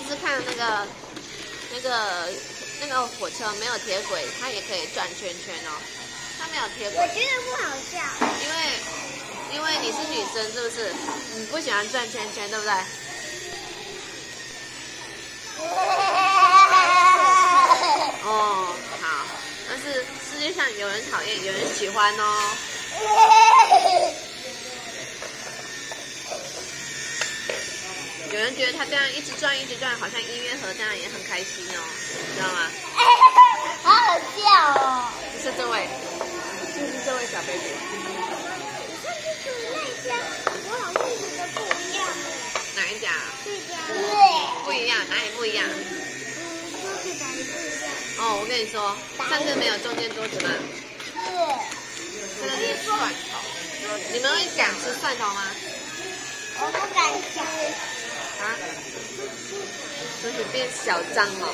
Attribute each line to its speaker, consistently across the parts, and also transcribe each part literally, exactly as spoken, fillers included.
Speaker 1: 试看那个那个那个火车没有铁轨，它也可以转圈圈哦。它没有铁轨。
Speaker 2: 我觉得不好笑。
Speaker 1: 因为因为你是女生，是不是？你不喜欢转圈圈，对不对？哦，好。但是世界上有人讨厌，有人喜欢哦。有人觉得他这样一直转一直转，好像音乐盒这样也很开心哦，你知道吗？
Speaker 2: 好好笑哦！
Speaker 1: 就是这位，就是这位小 baby。
Speaker 2: 你上次说的那家，我好像觉得不一样哎。
Speaker 1: 哪一家？
Speaker 2: 这家。
Speaker 1: 对。不一样，哪里不一样？
Speaker 2: 嗯，桌子哪里不一样？
Speaker 1: 哦，我跟你说，上次没有中间桌子吗？
Speaker 2: 是。
Speaker 1: 这个是蒜头。你们会敢吃蒜头吗？
Speaker 2: 我不敢吃。
Speaker 1: 啊？嘴唇变小张了？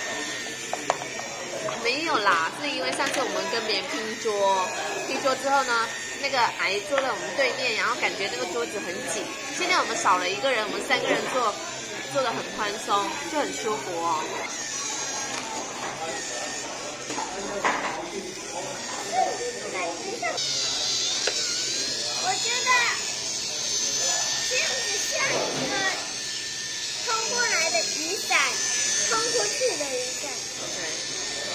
Speaker 1: 没有啦，是因为上次我们跟别人拼桌，拼桌之后呢，那个阿姨坐在我们对面，然后感觉那个桌子很紧。现在我们少了一个人，我们三个人坐，坐得很宽松，就很舒服哦。
Speaker 2: 我觉得这样子像一个冲过来的雨伞，冲过去的雨伞。
Speaker 1: 对。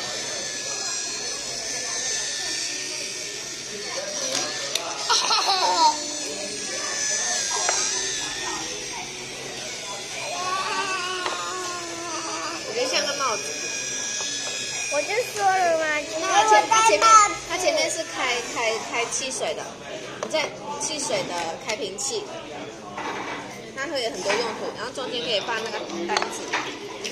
Speaker 1: 我觉得像个帽子。
Speaker 2: 我就说了嘛，
Speaker 1: 它前它前面它前面是开开开汽水的，你在汽水的开瓶器，它会有很多用途，然后中间可以放那个单子。